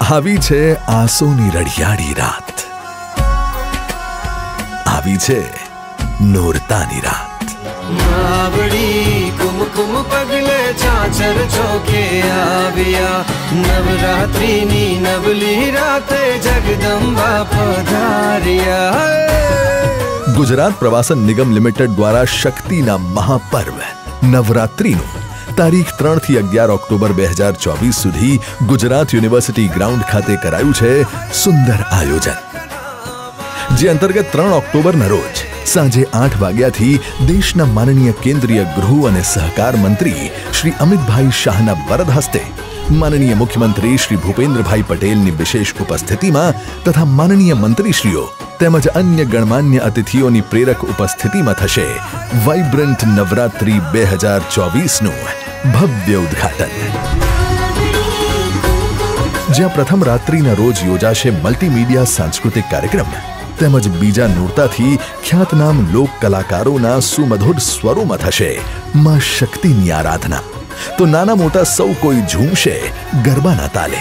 આવી છે આંસુની રડિયાળી રાત, આવી છે નોરતાની રાત. માવડી કુમકુમ પગલે ચાચર ચોકે આવ્યા, નવરાત્રીની નવલી રાતે જગદંબા પધાર્યા. ગુજરાત પ્રવાસન નિગમ લિમિટેડ દ્વારા શક્તિના મહાપર્વ નવરાત્રીનું તારીખ 3 થી 11 ઓક્ટોબર 2024 સુધી ગુજરાત યુનિવર્સિટી ગ્રાઉન્ડ ખાતે કરાયું છે સુંદર આયોજન, જે અંતર્ગત 3 ઓક્ટોબરના રોજ સાંજે 8 વાગ્યાથી દેશના માનનીય કેન્દ્રીય ગૃહ અને સહકાર મંત્રી શ્રી અમિતભાઈ શાહના વરદ હસ્તે માનનીય મુખ્યમંત્રી શ્રી ભૂપેન્દ્રભાઈ પટેલની વિશેષ ઉપસ્થિતિમાં તથા માનનીય મંત્રીશ્રીઓ તેમજ અન્ય ગણમાન્ય અતિથિઓની પ્રેરક ઉપસ્થિતિમાં થશે વાઇબ્રન્ટ નવરાત્રી 2024નું ભવ્ય ઉદ્ઘાટન, જ્યાં પ્રથમ રાત્રિના રોજ યોજાશે મલ્ટીમીડિયા સાંસ્કૃતિક કાર્યક્રમ તેમજ બીજા નોરતાથી ખ્યાતનામ લોક કલાકારોના સુમધુર સ્વરોમાં થશે માં શક્તિની આરાધના. તો નાના મોટા સૌ કોઈ ઝૂમશે ગરબાના તાલે.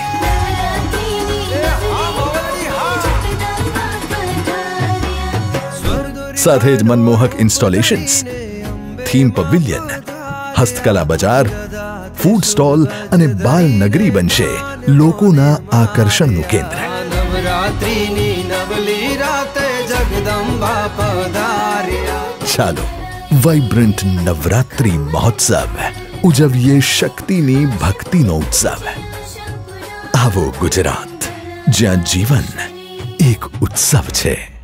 સાથે જ મનમોહક ઇન્સ્ટોલેશન્સ, થીમ પવેલિયન, હસ્તકલા બજાર, ફૂડ સ્ટોલ અને બાલ નગરી બનશે લોકોના આકર્ષણનું કેન્દ્ર. નવરાત્રીની નવલી રાતે જગદંબા પધાર્યા. ચાલો વાઇબ્રન્ટ નવરાત્રી મહોત્સવ ઉજવીએ શક્તિની ભક્તિનો ઉત્સવ. આવો ગુજરાત, જ્યાં જીવન એક ઉત્સવ છે.